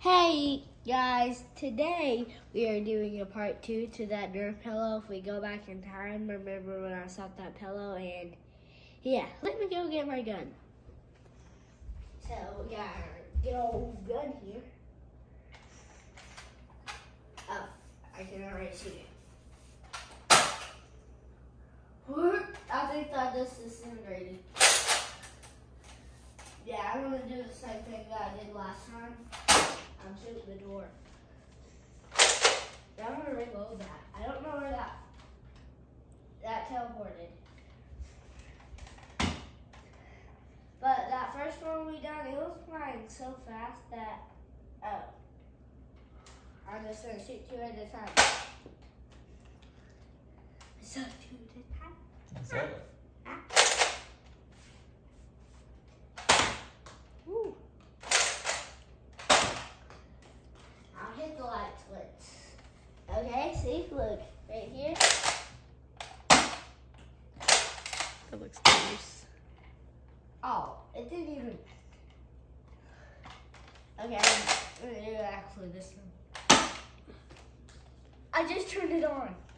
Hey guys, today we are doing a part 2 to that Nerf pillow. If we go back in time, remember when I saw that pillow, and yeah, let me go get my gun. So we got our good old gun here. Oh, I can already shoot it. I think that this is disintegrated. Yeah, I'm gonna do the same thing that I did last time. I'm shooting the door. Now I'm gonna reload that. I don't know where that teleported. But that first one we done, it was flying so fast that, I'm just gonna shoot 2 at a time. So 2 at a time. So. Woo. I'll hit the light switch. Okay, see, look, right here. That looks gross. Oh, it didn't even. Okay, I'm gonna do actually this one. I just turned it on.